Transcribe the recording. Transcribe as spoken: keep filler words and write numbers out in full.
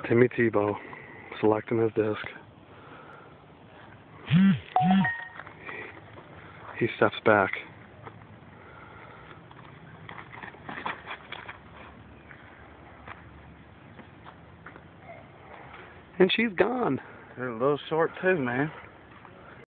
Timmy Tebow selecting his disc. He steps back. And she's gone. They're a little short too, man.